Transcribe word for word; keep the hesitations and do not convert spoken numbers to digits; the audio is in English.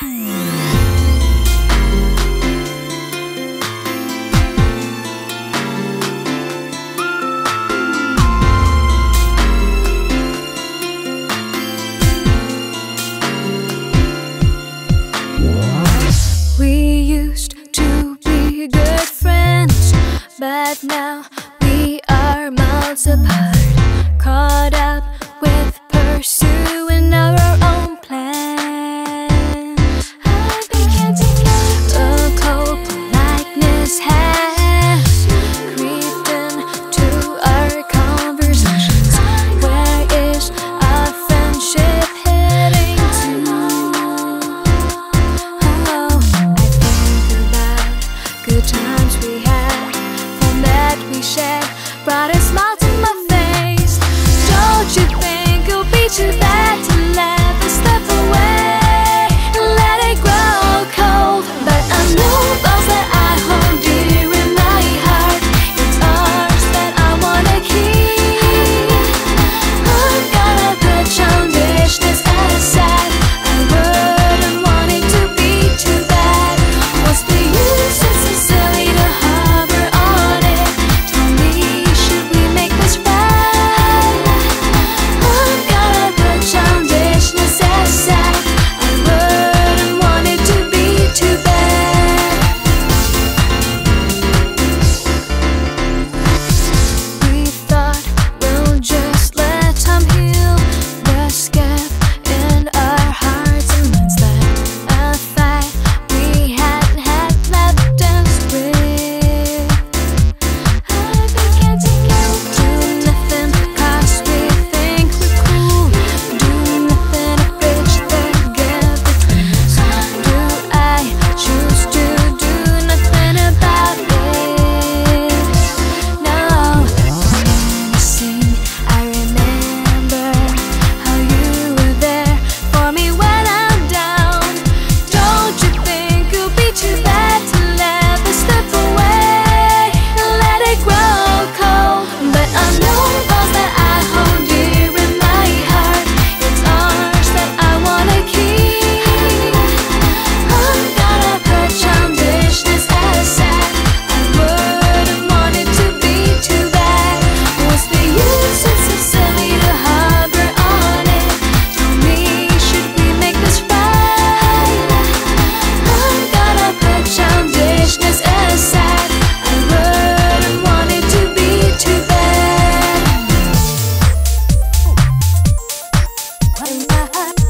But now we are miles apart, caught up with pursuing our own plan. I began to get a cold politeness has creeped into our conversations. Where is our friendship heading to? Oh, I think about good times we had that we shared, brought a smile to my face. Don't you think it'll be too bad to let this slip away and let it grow cold? But I know those that I hold dear in my heart, it's ours that I wanna keep. I'm gonna put childishness aside, I wouldn't want it to be too bad. What's the use? It's so silly to hover on it. Tell me, should we make this right? I'm gonna put childishness aside, I wouldn't want it to be too bad. We thought we'll just let time heal the scar in our hearts and minds, that a fight we hadn't had left us with. I began to do nothing cause we think we're cool, do nothing to bridge the gap between us. Do I choose to do nothing about it? No, when you sing, I remember how you were there for me when I'm down. Don't you think it'll be too bad to let this slip away and let it grow cold? But I know those that I hold dear in my heart, it's ours that I wanna keep. I'm gonna put childishness aside, I wouldn't want it to be too bad. What's the use? It's so silly to hover on it. Tell me, should we make this right? I'm gonna put childishness aside, I wouldn't want it to be too bad.